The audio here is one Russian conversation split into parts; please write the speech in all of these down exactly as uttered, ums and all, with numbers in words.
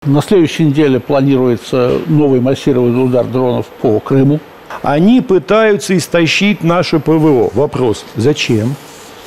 На следующей неделе планируется новый массированный удар дронов по Крыму. Они пытаются истощить наше ПВО. Вопрос: зачем?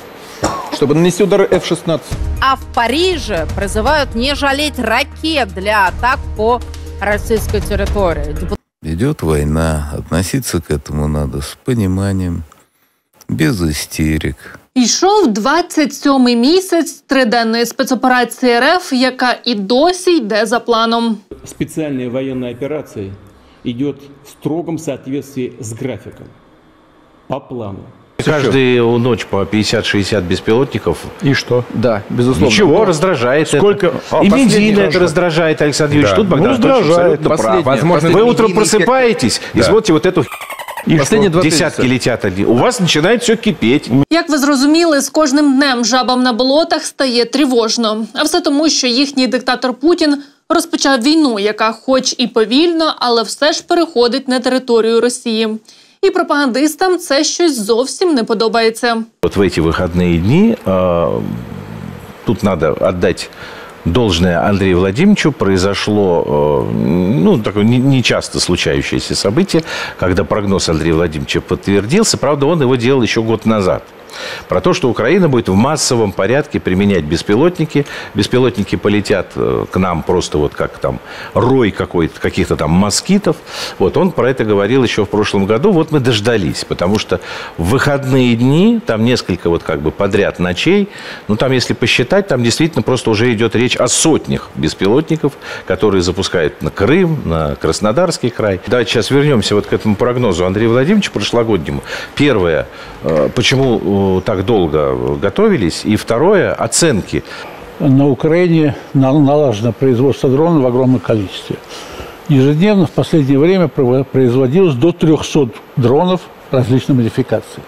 Чтобы нанести удары эф шестнадцать. А в Париже призывают не жалеть ракет для атак по российской территории. Идет война, относиться к этому надо с пониманием, без істерик. Йшов двадцять сьомий місяць триденної спецоперації РФ, яка і досі йде за планом. Специальная военная операция идет в строгом соответствии с графиком, по плану. Каждую ночь по пятьдесят-шестьдесят беспилотников. И что? Да, безусловно. Ничего, раздражает. Сколько? Это. А, и бензин это уже. раздражает, Александр Юрьевич. Да. Тут Богдан ну, раздражает. абсолютно прав. Возможно, вы утром просыпаетесь да. и смотрите вот эту и последние два десятки летят. У вас начинает все кипеть. Як ви зрозуміли, з кожним днем жабам на болотах стає тривожно. А все тому, що їхній диктатор Путін розпочав війну, яка хоч і повільно, але все ж переходить на територію Росії. І пропагандистам це щось зовсім не подобається. Вот в эти выходные дни э, тут надо отдать должное Андрею Владимировичу. Произошло э, ну, такое нечасто случающееся событие, когда прогноз Андрея Владимировича подтвердился. Правда, он его делал еще год назад. Про то, что Украина будет в массовом порядке применять беспилотники. Беспилотники полетят к нам просто вот как там рой какой-то, каких-то там москитов. Вот он про это говорил еще в прошлом году. Вот мы дождались, потому что в выходные дни, там несколько вот как бы подряд ночей, ну там если посчитать, там действительно просто уже идет речь о сотнях беспилотников, которые запускают на Крым, на Краснодарский край. Давайте сейчас вернемся вот к этому прогнозу Андрея Владимировича прошлогоднему. Первое, почему так долго готовились, и второе, оценки. На Украине налажено производство дронов в огромном количестве. Ежедневно в последнее время производилось до трёхсот дронов различной модификации.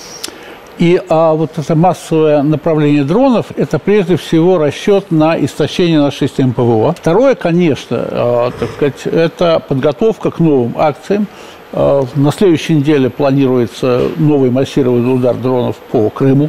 И а вот это массовое направление дронов – это прежде всего расчет на истощение нашей системы ПВО. Второе, конечно, э, так сказать, это подготовка к новым акциям. Э, на следующей неделе планируется новый массированный удар дронов по Крыму.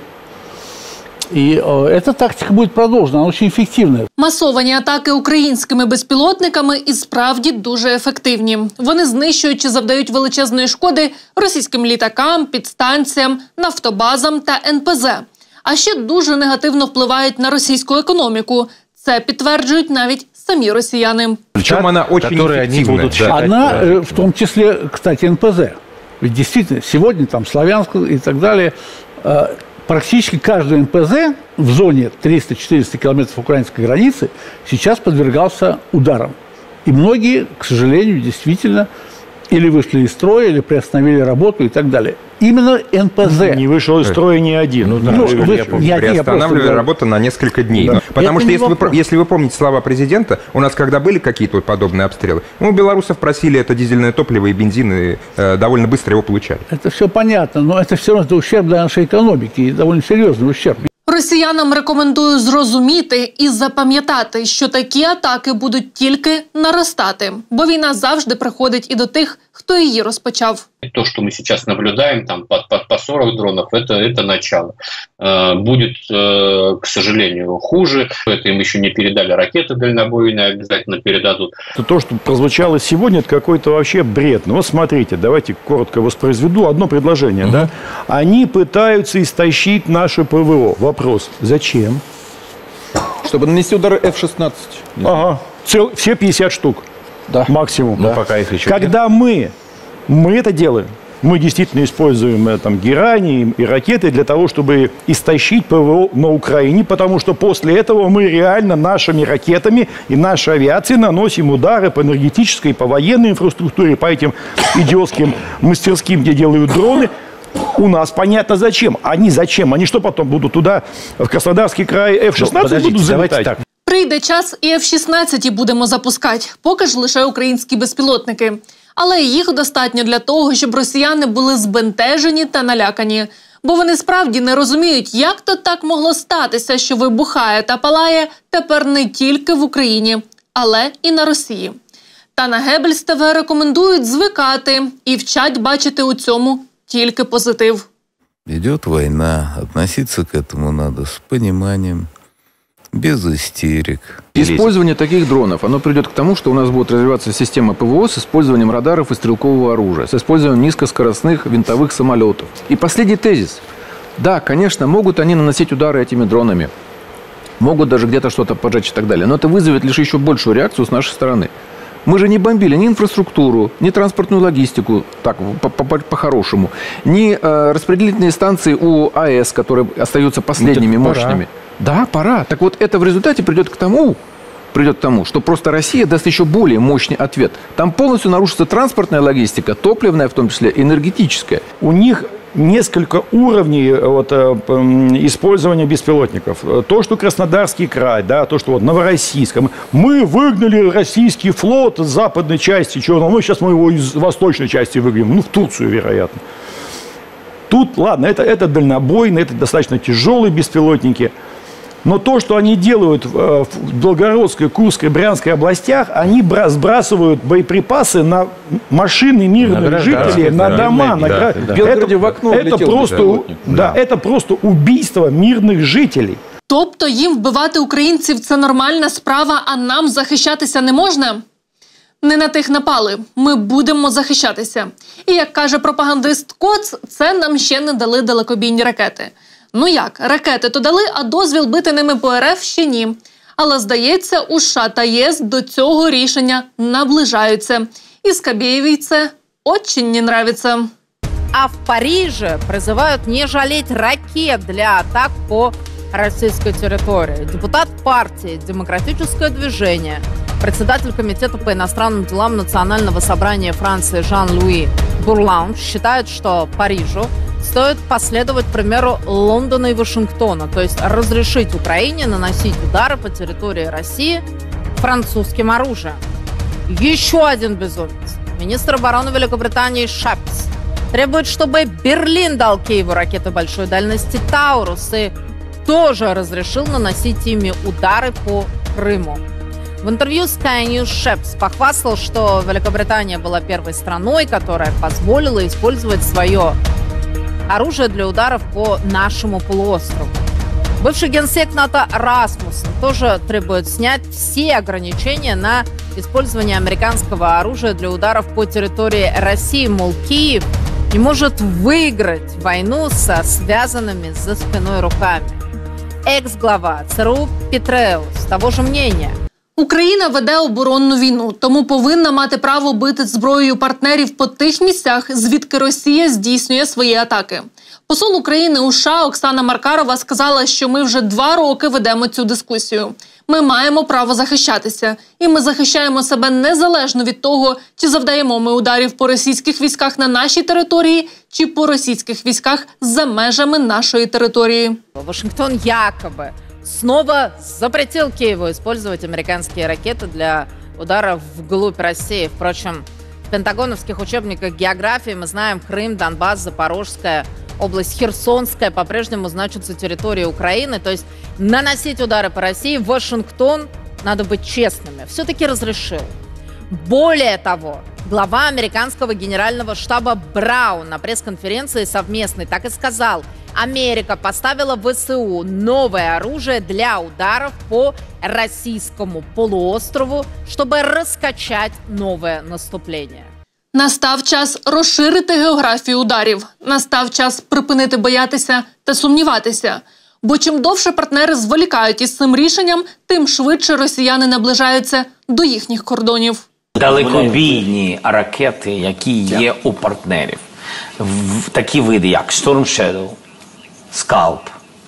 І о, ця тактика буде продовжена, вона дуже ефективна. Масовані атаки українськими безпілотниками і справді дуже ефективні. Вони знищують чи завдають величезної шкоди російським літакам, підстанціям, нафтобазам та ен пе зе. А ще дуже негативно впливають на російську економіку. Це підтверджують навіть самі росіяни. Причем вона дуже ефективна. Да. Она, в том числе, кстати, ен пе зе. Ведь действительно, сегодня там Славянск и так далее – практически каждый эн пэ зэ в зоне триста-четыреста километров украинской границы сейчас подвергался ударам. И многие, к сожалению, действительно или вышли из строя, или приостановили работу и так далее. Именно эн пэ зэ. Не вышел из строя ни один. Ну, да, ну, вы, я не приостанавливали работу на несколько дней. Да. Потому это что, если вы, если вы помните слова президента, у нас когда были какие-то вот подобные обстрелы, мы у белорусов просили это дизельное топливо и бензин, и э, довольно быстро его получали. Это все понятно, но это все равно ущерб для нашей экономики, и довольно серьезный ущерб. Росіянам рекомендую зрозуміти і запам'ятати, що такі атаки будуть тільки наростати, бо війна завжди приходить і до тих, хто її розпочав. То, что мы сейчас наблюдаем, там по, по, по сорок дронов, это, это начало. Э, будет, э, к сожалению, хуже. Это им еще не передали ракеты дальнобойные, обязательно передадут. То, что прозвучало сегодня, это какой-то вообще бред. Ну вот смотрите, давайте коротко воспроизведу одно предложение. Mm-hmm. Да? Они пытаются истощить наше ПВО. Вопрос: зачем? Чтобы нанести удары эф шестнадцать. Ага. Цел, все пятьдесят штук. Да. Максимум. Ну, да. пока их еще Когда нет. мы, мы это делаем, мы действительно используем э, там, герани и ракеты для того, чтобы истощить ПВО на Украине, потому что после этого мы реально нашими ракетами и нашей авиацией наносим удары по энергетической, по военной инфраструктуре, по этим идиотским мастерским, где делают дроны. У нас понятно зачем. Они зачем? Они что потом будут туда, в Краснодарский край, эф шестнадцать будут залетать? Прийде час і еф шістнадцять будемо запускати. Поки ж лише українські безпілотники. Але їх достатньо для того, щоб росіяни були збентежені та налякані. Бо вони справді не розуміють, як то так могло статися, що вибухає та палає тепер не тільки в Україні, але і на Росії. Та на Геббельс ТВ рекомендують звикати і вчать бачити у цьому тільки позитив. Идет война, относиться к этому надо с пониманием, без истерик. Использование таких дронов, оно придет к тому, что у нас будет развиваться система ПВО с использованием радаров и стрелкового оружия, с использованием низкоскоростных винтовых самолетов. И последний тезис. Да, конечно, могут они наносить удары этими дронами. Могут даже где-то что-то поджечь и так далее. Но это вызовет лишь еще большую реакцию с нашей стороны. Мы же не бомбили ни инфраструктуру, ни транспортную логистику, так, по-хорошему, ни э, распределительные станции у АЭС, которые остаются последними, ну, мощными. Пора. Да, пора. Так вот, это в результате придет к тому, придет к тому, что просто Россия даст еще более мощный ответ. Там полностью нарушится транспортная логистика, топливная, в том числе энергетическая. У них несколько уровней вот, использования беспилотников. То, что Краснодарский край, да, то, что вот Новороссийск. Мы выгнали российский флот с западной части Черного моря, сейчас мы его из восточной части выгоним, ну, в Турцию, вероятно. Тут, ладно, это, это дальнобойные, это достаточно тяжелые беспилотники. Но то, что они делают в Белгородской, Курской, Брянской областях, они сбрасывают боеприпасы на машины мирных на жителей, на дома. На да, да. Это, в окно это, просто, да, да. это просто убийство мирних жителей. Тобто їм вбивати українців – це нормальна справа, а нам захищатися не можна? Не на тих напали. Ми будемо захищатися. І, як каже пропагандист Коц, це нам ще не дали далекобійні ракети. Ну як, ракети то дали, а дозвіл бити ними по РФ ще ні. Але, здається, у США та ЄС до цього рішення наближаються. І Скабєєвій це очень не нравится. А в Париже призывают не жалеть ракет для атак по российской территории. Депутат партии «Демократическое движение», председатель Комитета по иностранным делам Национального собрания Франции Жан-Луи Бурлан считает, что Парижу стоит последовать примеру Лондона и Вашингтона, то есть разрешить Украине наносить удары по территории России французским оружием. Еще один безумец. Министр обороны Великобритании Шепс требует, чтобы Берлин дал Киеву ракеты большой дальности «Таурус» и тоже разрешил наносить ими удары по Крыму. В интервью Sky News Шепс похвастал, что Великобритания была первой страной, которая позволила использовать свое оружие для ударов по нашему полуострову. Бывший генсек НАТО Расмуссен тоже требует снять все ограничения на использование американского оружия для ударов по территории России. Мол, Киев не может выиграть войну со связанными за спиной руками. Екс-глава ЦРУ Петреус того ж мнения. Україна веде оборонну війну, тому повинна мати право бити зброєю партнерів по тих місцях, звідки Росія здійснює свої атаки. Посол України у США Оксана Маркарова сказала, що ми вже два роки ведемо цю дискусію. Ми маємо право захищатися. І ми захищаємо себе незалежно від того, чи завдаємо ми ударів по російських військах на нашій території, чи по російських військах за межами нашої території. Вашингтон якобы снова запретил Киеву использовать американские ракеты для ударов вглубь России. Впрочем, в пентагоновских учебниках географии мы знаем, Крым, Донбасс, Запорожская область, Херсонская по-прежнему значатся территорией Украины. То есть наносить удары по России Вашингтон, надо быть честными, все-таки разрешил. Более того, глава американского генерального штаба Браун на пресс-конференции совместной так и сказал: Америка поставила ВСУ новое оружие для ударов по российскому полуострову, чтобы раскачать новое наступление. Настав час розширити географію ударів. Настав час припинити боятися та сумніватися. Бо чим довше партнери зволікають із цим рішенням, тим швидше росіяни наближаються до їхніх кордонів. Далекобійні ракети, які є у партнерів, такі види, як Storm Shadow, Scalp,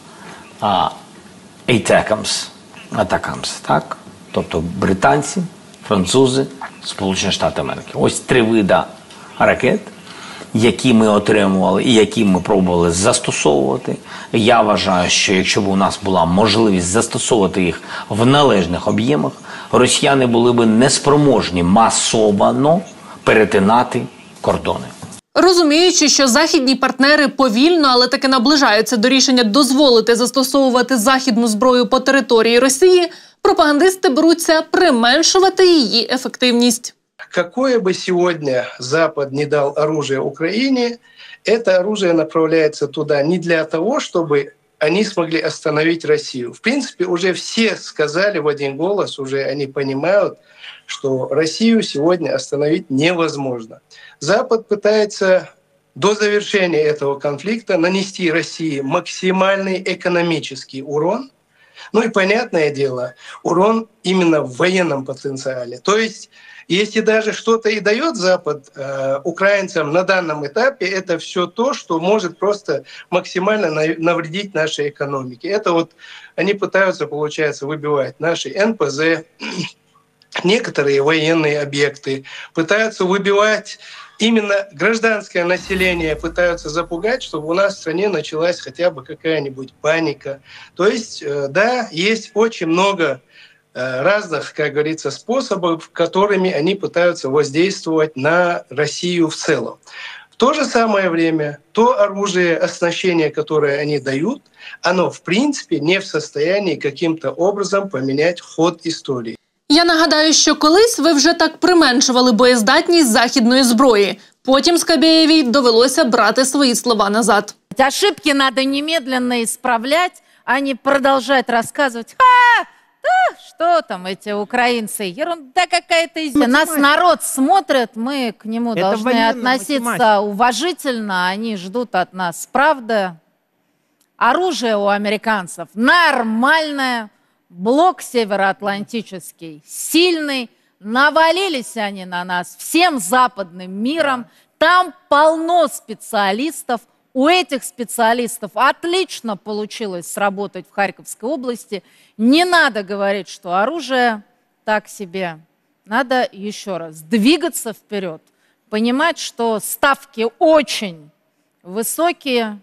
ATACMS, ATACMS, так? Тобто британці, французи, Сполучені Штати Америки. Ось три види ракет, які ми отримували і які ми пробували застосовувати. Я вважаю, що якщо б у нас була можливість застосовувати їх в належних об'ємах, росіяни були б неспроможні масово перетинати кордони. Розуміючи, що західні партнери повільно, але таки наближаються до рішення дозволити застосовувати західну зброю по території Росії, пропагандисти беруться применшувати її ефективність. Какое бы сегодня Запад не дал оружие Украине, это оружие направляется туда не для того, чтобы они смогли остановить Россию. В принципе, уже все сказали в один голос, уже они понимают, что Россию сегодня остановить невозможно. Запад пытается до завершения этого конфликта нанести России максимальный экономический урон. Ну и, понятное дело, урон именно в военном потенциале. То есть, если даже что-то и дает Запад э, украинцам на данном этапе, это все то, что может просто максимально навредить нашей экономике. Это вот они пытаются, получается, выбивать наши эн пэ зэ, некоторые военные объекты, пытаются выбивать именно гражданское население, пытаются запугать, чтобы у нас в стране началась хотя бы какая-нибудь паника. То есть, да, есть очень много разных, как говорится, способов, которыми они пытаются воздействовать на Россию в целом. В то же самое время то оружие, оснащение, которое они дают, оно в принципе не в состоянии каким-то образом поменять ход истории. Я нагадаю, що колись ви вже так применшували боєздатність західної зброї. Потім Скабєєвій довелося брати свої слова назад. Ошибки надо немедленно исправлять, а не продолжать рассказывать. А, да, что там эти украинцы? Ерунда какая-то. Нас народ смотрит, мы к нему Это должны относиться математика. уважительно. Они ждут от нас правды. Оружие у американцев нормальное. Блок североатлантический сильный, навалились они на нас всем западным миром, там полно специалистов, у этих специалистов отлично получилось сработать в Харьковской области, не надо говорить, что оружие так себе, надо еще раз двигаться вперед, понимать, что ставки очень высокие,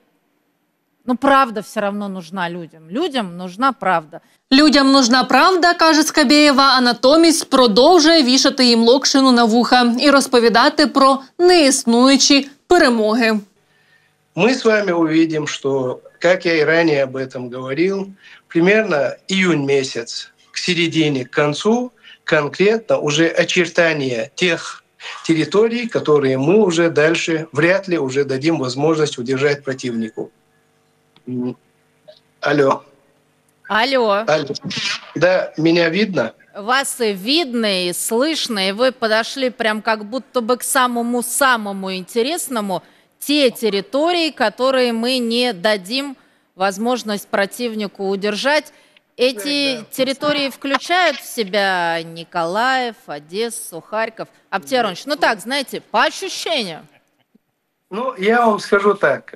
но правда все равно нужна людям, людям нужна правда. Людям нужна правда, каже Скабєєва, а натомість продовжує вішати їм локшину на вуха і розповідати про неіснуючі перемоги. Мы с вами увидим, что, как я и ранее об этом говорил, примерно июнь месяц к середине, к концу, конкретно уже очертания тех территорий, которые мы уже дальше вряд ли уже дадим возможность удержать противнику. Алло. Алло. Алло. Да, меня видно? Вас и видно, и слышно, и вы подошли прям как будто бы к самому-самому интересному. Те территории, которые мы не дадим возможность противнику удержать. Эти территории включают в себя Николаев, Одессу, Харьков. Абдия Аронович, ну так, знаете, по ощущениям. Ну, я вам скажу так.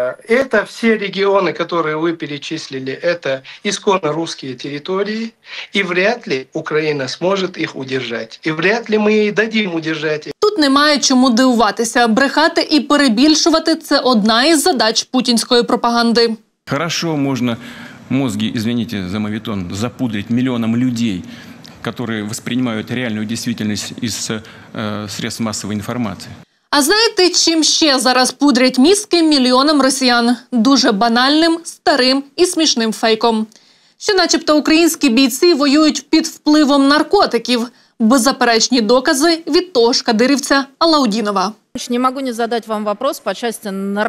Это все регионы, которые вы перечислили, это исконно русские территории, и вряд ли Украина сможет их удержать. И вряд ли мы ей дадим удержать. Тут немає чому дивуватися. Брехати і перебільшувати – це одна із задач путінської пропаганди. Хорошо можно мозги, извините за моветон, запудрить миллионам людей, которые воспринимают реальную действительность из э, средств массовой информации. А знаєте, чим ще зараз пудрять мізки мільйонам росіян? Дуже банальним, старим і смішним фейком. Що начебто українські бійці воюють під впливом наркотиків. Беззаперечні докази від того ж кадирівця Алаудінова. Не могу не задать вам вопрос по части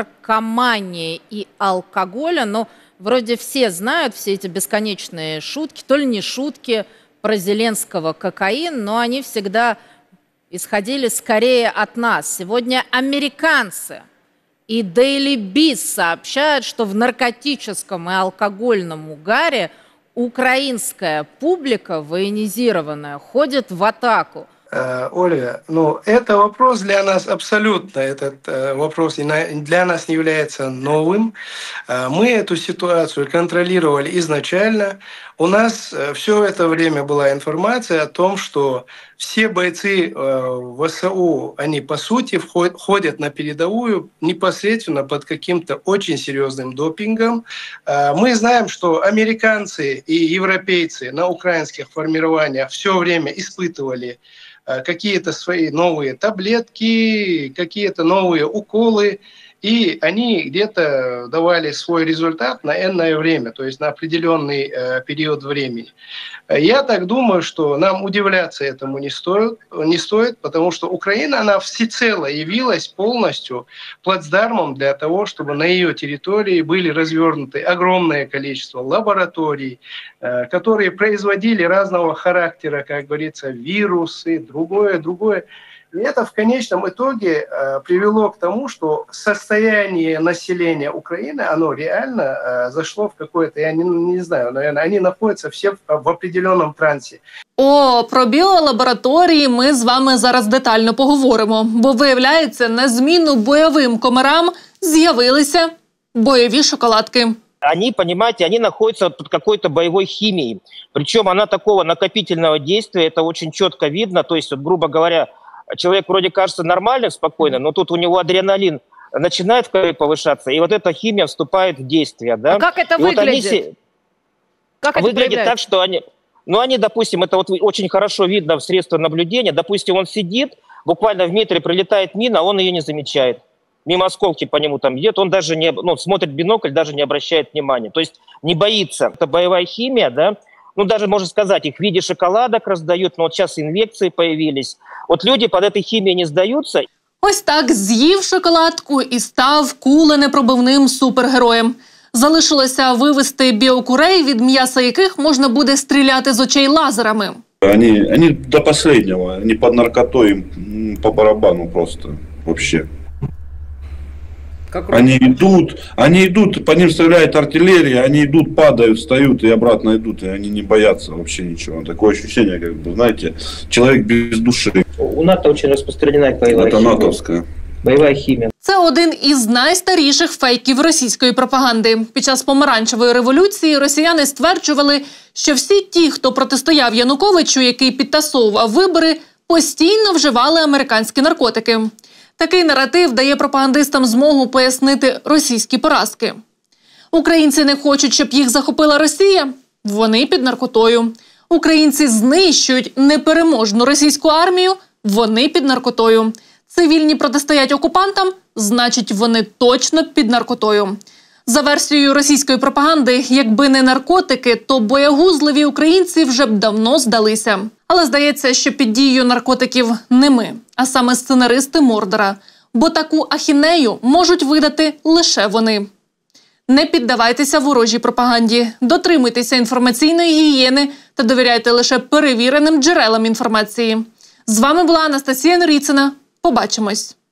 наркомании и алкоголя, но вроде все знают все эти бесконечные шутки, то ли не шутки про Зеленского кокаин, но они всегда исходили скорее от нас. Сегодня американцы и Daily Beast сообщают, что в наркотическом и алкогольном угаре украинская публика, военизированная, ходит в атаку. Ольга, ну это вопрос для нас абсолютно, этот э, вопрос для нас не является новым. Э, мы эту ситуацию контролировали изначально. У нас э, все это время была информация о том, что все бойцы э, ВСУ, они по сути вход, ходят на передовую непосредственно под каким-то очень серьезным допингом. Э, мы знаем, что американцы и европейцы на украинских формированиях все время испытывали какие-то свои новые таблетки, какие-то новые уколы. и они где-то давали свой результат на энное время, то есть на определенный э, период времени. Я так думаю, что нам удивляться этому не стоит, не стоит, потому что Украина, она всецело явилась полностью плацдармом для того, чтобы на ее территории были развернуты огромное количество лабораторий, э, которые производили разного характера, как говорится, вирусы, другое, другое. И это в конечном итоге э, привело к тому, что состояние населения Украины, оно реально э, зашло в какое-то, я не, не знаю, наверное, они находятся все в, в определенном трансе. О, про біолабораторії ми з вами зараз детально поговоримо, бо, виявляється, на зміну бойовим комарам з'явилися бойові шоколадки. Они, понимаете, они находятся под какой-то боевой химией. Причем она такого накопительного действия, это очень четко видно. То есть, вот, грубо говоря, человек вроде кажется нормальным, спокойным, но тут у него адреналин начинает в крови повышаться, и вот эта химия вступает в действие. Да? А как это и выглядит? Вот они все... Как выглядит так, что они... Ну, они, допустим, это вот очень хорошо видно в средствах наблюдения. Допустим, он сидит, буквально в метре прилетает мина, а он ее не замечает. Мимо осколки по нему там идет, он даже не... Ну, смотрит в бинокль, даже не обращает внимания. То есть не боится. Это боевая химия, да? Ну, даже, можно сказать, их в виде шоколадок раздают, но вот сейчас инъекции появились. Вот люди под этой химией не сдаются. Ось так з'їв шоколадку і став куленепробивним супергероєм. Залишилося вивести біокурей, від м'яса яких можна буде стріляти з очей лазерами. Они, они до последнего, они под наркотой, им по барабану просто вообще. Они идут, они идут, по ним стреляет артиллерия, они идут, падают, встают и обратно идут, и они не боятся вообще ничего. Такое ощущение, как бы, знаете, человек без души. У НАТО очень распространена боевая Это химия. натовская. Бойова хімія. Це один із найстаріших фейків російської пропаганди. Під час помаранчевої революції росіяни стверджували, що всі ті, хто протистояв Януковичу, який підтасовував вибори, постійно вживали американські наркотики. Такий наратив дає пропагандистам змогу пояснити російські поразки. Українці не хочуть, щоб їх захопила Росія? Вони під наркотою. Українці знищують непереможну російську армію? Вони під наркотою. Цивільні протистоять окупантам? Значить, вони точно під наркотою. За версією російської пропаганди, якби не наркотики, то боягузливі українці вже б давно здалися. Але здається, що під дією наркотиків не ми, а саме сценаристи Мордора. Бо таку ахінею можуть видати лише вони. Не піддавайтеся ворожій пропаганді, дотримуйтеся інформаційної гігієни та довіряйте лише перевіреним джерелам інформації. З вами була Анастасія Норіцина. Побачимось!